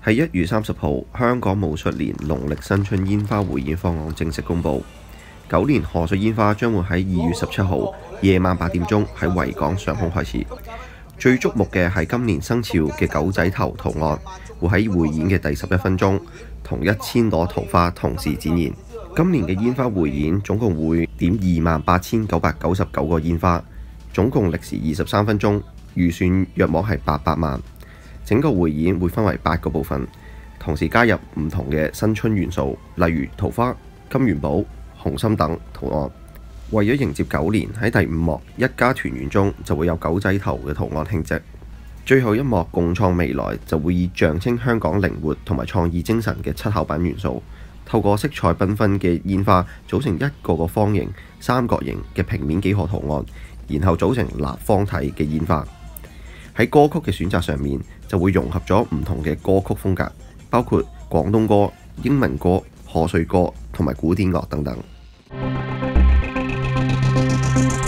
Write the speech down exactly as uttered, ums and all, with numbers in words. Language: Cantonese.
喺一月三十號，香港武術年農曆新春煙花匯演方案正式公布。九年賀歲煙花將會喺二月十七號夜晚八點鐘喺維港上空開始。最矚目嘅係今年生肖嘅狗仔頭圖案，會喺匯演嘅第十一分鐘同一千朵桃花同時展現。今年嘅煙花匯演總共會點二萬八千九百九十九個煙花，總共歷時二十三分鐘，預算約莫係八百萬。整個匯演會分為八個部分，同時加入唔同嘅新春元素，例如桃花、金元寶、紅心等圖案。為咗迎接狗年，喺第五幕一家團圓中就會有狗仔頭嘅圖案慶祝。最後一幕共創未來就會以象徵香港靈活同埋創意精神嘅七巧板元素，透過色彩繽紛嘅煙花組成一個個方形、三角形嘅平面幾何圖案，然後組成立方體嘅煙花。喺歌曲嘅選擇上面就會融合咗唔同嘅歌曲風格，包括廣東歌、英文歌、賀歲歌同埋古典樂等等。